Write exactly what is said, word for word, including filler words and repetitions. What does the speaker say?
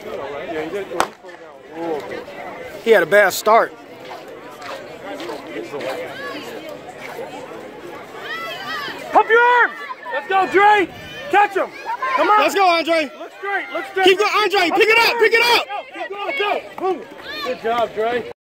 Yeah, he did. He had a bad start. Pump your arms! Let's go, Dre! Catch him! Come on! Let's go, Andre! Look straight, look straight! Keep going, Andre! Pick it up, pick it up! Go, keep going, go! Boom! Good job, Dre.